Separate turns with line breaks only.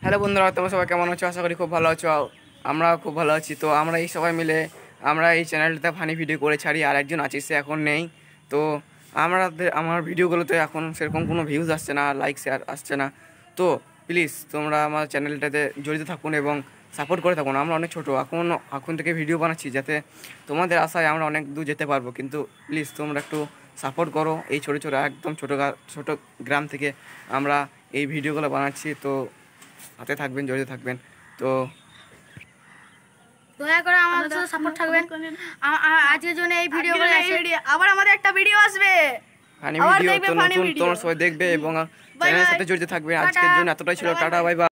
Hello বন্ধুরা, তোমরা সবাই কেমন আছো? আশা করি খুব ভালো আছো। আমরা খুব ভালো আছি। তো আমরা এই সবাই মিলে আমরা এই চ্যানেলটাতে ফানি ভিডিও করে ছাড়ি। আর একজন আছে, সে এখন নেই। তো আমার ভিডিওগুলোতে এখন সেরকম কোনো ভিউজ আসছে না, লাইক শেয়ার আসছে না। তো প্লিজ তোমরা আমার চ্যানেলটাতে জড়িত থাকুন এবং সাপোর্ট করে থাকুন। আমরা অনেক ছোটো, এখন থেকে ভিডিও বানাচ্ছি যাতে তোমাদের আশায় আমরা অনেক দূর যেতে পারবো। কিন্তু প্লিজ তোমরা একটু সাপোর্ট করো। এই ছোটো ছোটো একদম ছোটো গ্রাম থেকে আমরা এই ভিডিওগুলো বানাচ্ছি। তো হাতে থাকবেন, জড়িত থাকবেন। তো
দয়া করে আমাদের সাথে সাপোর্ট থাকবেন। আজকের জন্য এই ভিডিওগুলো আবার আমাদের একটা ভিডিও আসবে,
ফানি ভিডিও তো নতুন, তোমরা সবাই দেখবে এবং চ্যানেলের সাথে জড়িত থাকবে। আজকের জন্য এতটাই ছিল। Tata, bye by.